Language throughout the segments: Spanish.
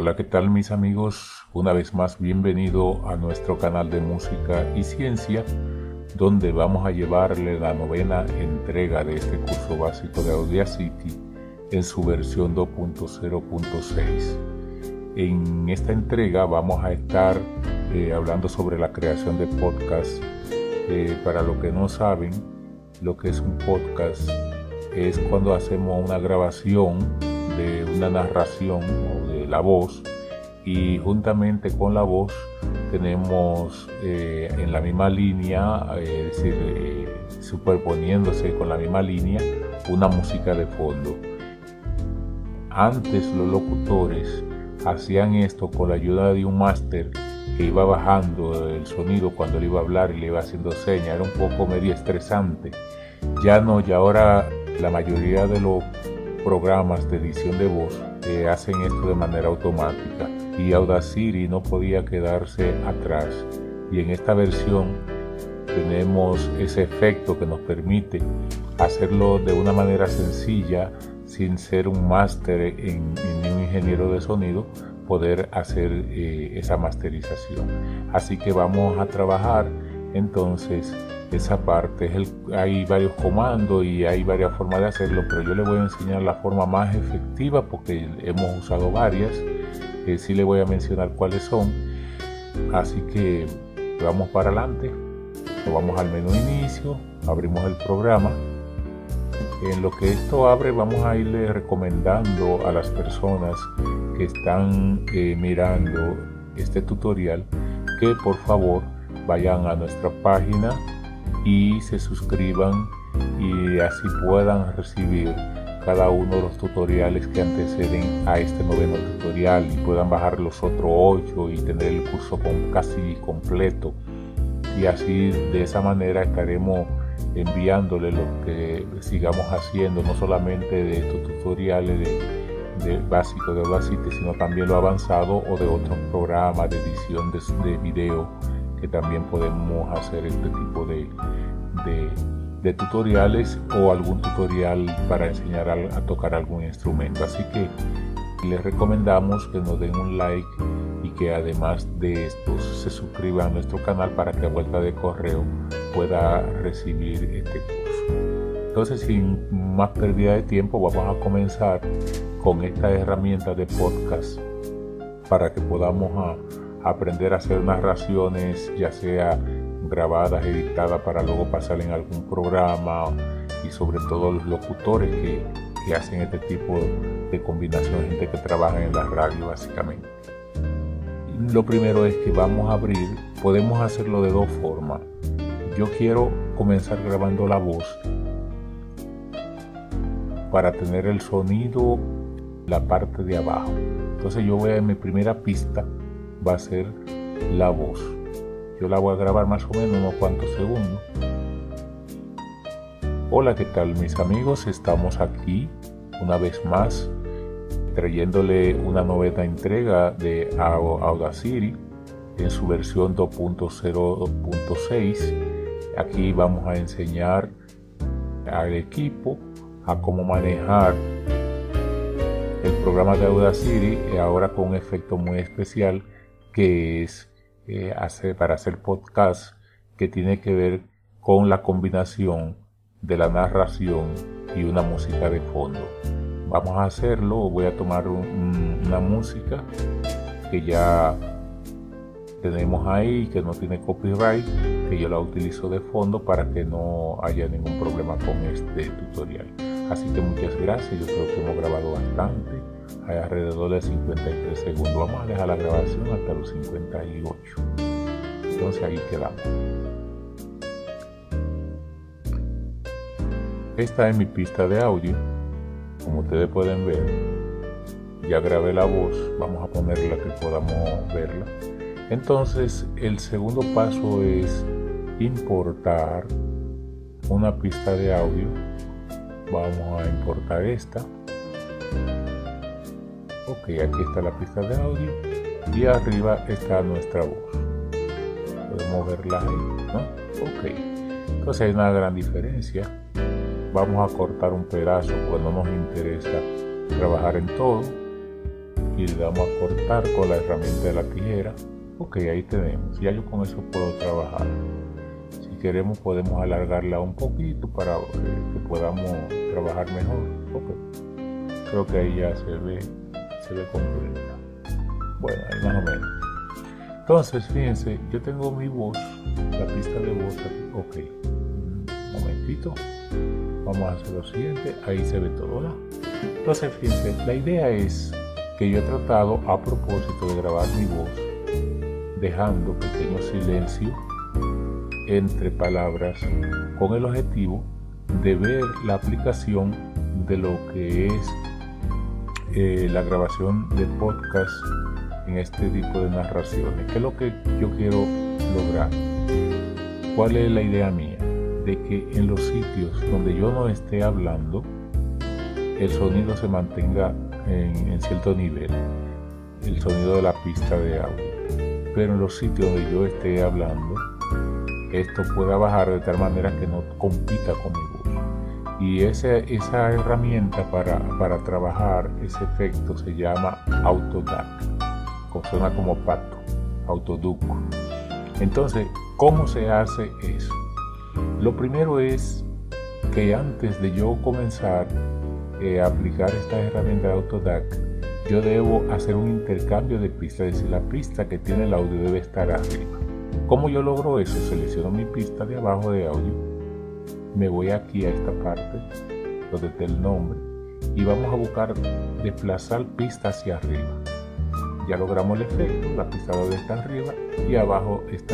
Hola, ¿qué tal mis amigos? Una vez más, bienvenido a nuestro canal de música y ciencia, donde vamos a llevarle la novena entrega de este curso básico de Audacity en su versión 2.0.6. En esta entrega vamos a estar hablando sobre la creación de podcasts. Para los que no saben lo que es un podcast, es cuando hacemos una grabación de una narración o de la voz, y juntamente con la voz tenemos en la misma línea, es decir, superponiéndose con la misma línea, una música de fondo. Antes los locutores hacían esto con la ayuda de un máster que iba bajando el sonido cuando él iba a hablar y le iba haciendo señas. Era un poco medio estresante. Ya no, y ahora la mayoría de los programas de edición de voz hacen esto de manera automática, y Audacity no podía quedarse atrás. Y en esta versión tenemos ese efecto que nos permite hacerlo de una manera sencilla, sin ser un máster ni un ingeniero de sonido, poder hacer esa masterización. Así que vamos a trabajar entonces esa parte. Hay varios comandos y hay varias formas de hacerlo, pero yo le voy a enseñar la forma más efectiva porque hemos usado varias. Sí le voy a mencionar cuáles son. Así que vamos para adelante. Vamos al menú inicio, abrimos el programa. En lo que esto abre, vamos a irle recomendando a las personas que están mirando este tutorial que por favor vayan a nuestra página y se suscriban, y así puedan recibir cada uno de los tutoriales que anteceden a este noveno tutorial, y puedan bajar los otros 8 y tener el curso casi completo. Y así, de esa manera, estaremos enviándole lo que sigamos haciendo, no solamente de estos tutoriales de básico de Audacity, sino también lo avanzado o de otros programas de edición de video, que también podemos hacer este tipo de tutoriales, o algún tutorial para enseñar a tocar algún instrumento. Así que les recomendamos que nos den un like y que además de esto se suscriban a nuestro canal para que a vuelta de correo pueda recibir este curso. Entonces, sin más pérdida de tiempo, vamos a comenzar con esta herramienta de podcast para que podamos aprender a hacer narraciones, ya sea grabadas, editadas, para luego pasar en algún programa, y sobre todo los locutores que hacen este tipo de combinación, gente que trabaja en la radio básicamente. Lo primero es que vamos a abrir, podemos hacerlo de dos formas. Yo quiero comenzar grabando la voz para tener el sonido la parte de abajo. Entonces yo voy a, mi primera pista va a ser la voz. Yo la voy a grabar más o menos unos cuantos segundos. Hola, ¿qué tal mis amigos? Estamos aquí una vez más trayéndole una novena entrega de Audacity en su versión 2.0.6. Aquí vamos a enseñar al equipo a cómo manejar el programa de Audacity, ahora con un efecto muy especial, que es para hacer podcast, que tiene que ver con la combinación de la narración y una música de fondo. Vamos a hacerlo. Voy a tomar una música que ya tenemos ahí, que no tiene copyright, que yo la utilizo de fondo para que no haya ningún problema con este tutorial. Así que muchas gracias. Yo creo que hemos grabado bastante, hay alrededor de 53 segundos. Vamos a dejar la grabación hasta los 58. Entonces ahí quedamos. Esta es mi pista de audio. Como ustedes pueden ver, ya grabé la voz. Vamos a ponerla que podamos verla. Entonces el segundo paso es importar una pista de audio. Vamos a importar esta. Ok, aquí está la pista de audio y arriba está nuestra voz. Podemos verla ahí, ¿no? Ok, entonces hay una gran diferencia. Vamos a cortar un pedazo porque no nos interesa trabajar en todo. y le damos a cortar con la herramienta de la tijera. Ok, ahí tenemos, ya yo con eso puedo trabajar. Si queremos podemos alargarla un poquito para que podamos trabajar mejor. Ok, creo que ahí ya se ve completa. Bueno, ahí más o menos. Entonces, fíjense, yo tengo mi voz, la pista de voz aquí. Ok, un momentito. Vamos a hacer lo siguiente. Ahí se ve todo, ¿no? Entonces, fíjense, la idea es que yo he tratado a propósito de grabar mi voz dejando pequeño silencio entre palabras con el objetivo de ver la aplicación de lo que es la grabación de podcast en este tipo de narraciones. ¿Qué es lo que yo quiero lograr? ¿Cuál es la idea mía? De que en los sitios donde yo no esté hablando, el sonido se mantenga en cierto nivel, el sonido de la pista de audio. Pero en los sitios donde yo esté hablando, esto pueda bajar de tal manera que no compita con mi voz. Y esa herramienta para trabajar ese efecto se llama Autoduck, suena como pato, Autoduck. Entonces, ¿cómo se hace eso? Lo primero es que antes de yo comenzar a aplicar esta herramienta de Autoduck, yo debo hacer un intercambio de pistas, es decir, la pista que tiene el audio debe estar arriba. ¿Cómo yo logro eso? Selecciono mi pista de abajo de audio, me voy aquí a esta parte donde está el nombre y vamos a buscar desplazar pista hacia arriba. Ya logramos el efecto, la pista debe estar arriba y abajo está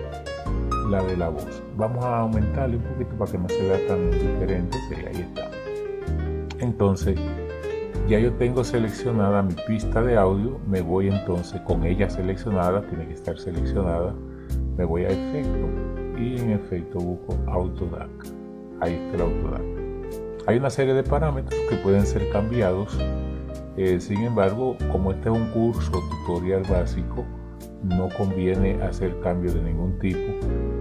la de la voz. Vamos a aumentarle un poquito para que no se vea tan diferente, pero ahí está. Entonces, ya yo tengo seleccionada mi pista de audio, me voy entonces con ella seleccionada, tiene que estar seleccionada, me voy a efecto y en efecto busco Autoduck. Ahí está el Autoduck. Hay una serie de parámetros que pueden ser cambiados, sin embargo, como este es un curso tutorial básico, no conviene hacer cambios de ningún tipo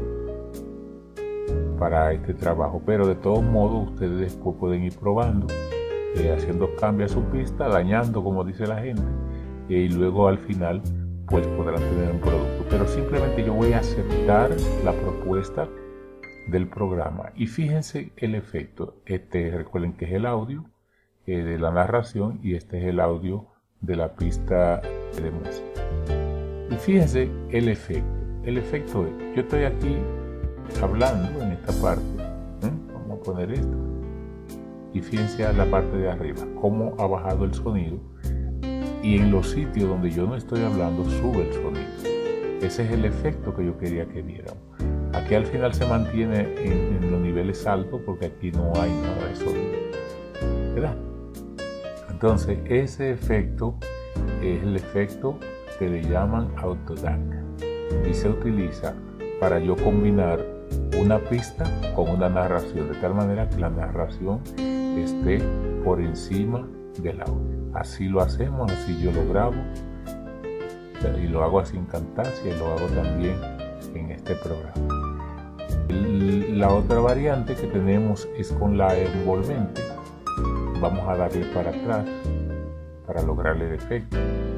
para este trabajo, pero de todos modos ustedes después pueden ir probando, haciendo cambios a su pista, dañando como dice la gente, y luego al final pues podrán tener un producto. Pero simplemente yo voy a aceptar la propuesta del programa y fíjense el efecto. Recuerden que es el audio de la narración y este es el audio de la pista de música. Y fíjense el efecto. El efecto es, yo estoy aquí hablando en esta parte, vamos a poner esto, y fíjense a la parte de arriba cómo ha bajado el sonido, y en los sitios donde yo no estoy hablando sube el sonido. Ese es el efecto que yo quería que vieran. Aquí al final se mantiene en los niveles altos porque aquí no hay nada de sonido, ¿verdad? Entonces ese efecto es el efecto que le llaman Autoduck y se utiliza para yo combinar una pista con una narración, de tal manera que la narración esté por encima del audio. Así lo hacemos, así yo lo grabo y lo hago así en Camtasia y lo hago también en este programa. La otra variante que tenemos es con la envolvente. Vamos a darle para atrás para lograr el efecto.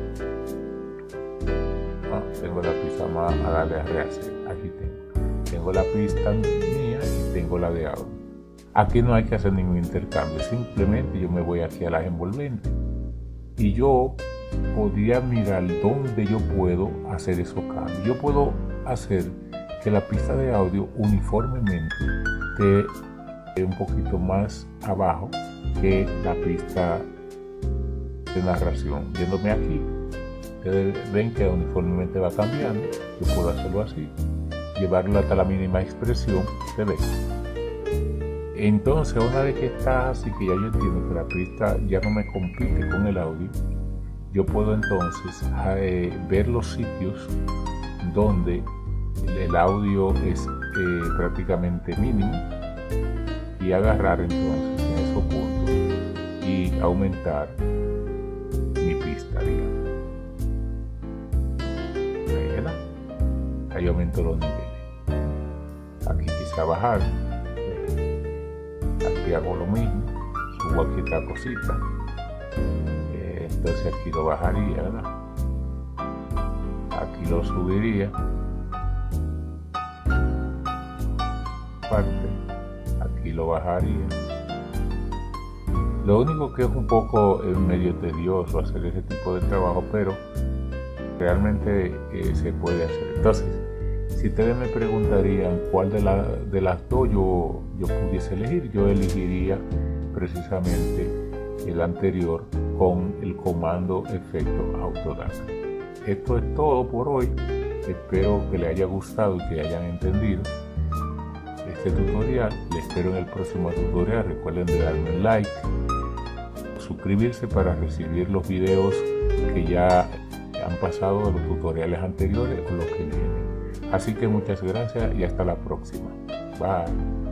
Tengo la pista más a darle a rehacer. Aquí tengo la pista mía y tengo la de audio. Aquí no hay que hacer ningún intercambio, simplemente yo me voy aquí a las envolventes y yo podría mirar dónde yo puedo hacer esos cambios. Yo puedo hacer que la pista de audio uniformemente esté un poquito más abajo que la pista de narración. Yéndome aquí, ustedes ven que uniformemente va cambiando. Yo puedo hacerlo así, llevarlo hasta la mínima expresión, se ve. Entonces, una vez que está así, que ya yo entiendo que la pista ya no me compite con el audio, yo puedo entonces ver los sitios donde el audio es prácticamente mínimo y agarrar entonces en esos puntos y aumentar mi pista, digamos. Ahí aumento los niveles. Aquí quise bajar. Aquí hago lo mismo, subo aquí esta cosita, entonces aquí lo bajaría, ¿verdad? Aquí lo subiría, aquí lo bajaría. Lo único que es un poco medio tedioso hacer ese tipo de trabajo, pero realmente se puede hacer. Entonces, si ustedes me preguntarían cuál de las dos yo pudiese elegir, yo elegiría precisamente el anterior con el comando efecto Autodac. Esto es todo por hoy. Espero que les haya gustado y que hayan entendido este tutorial. Les espero en el próximo tutorial. Recuerden de darme un like, suscribirse para recibir los videos que ya han pasado de los tutoriales anteriores o los que vienen. Así que muchas gracias y hasta la próxima. Bye.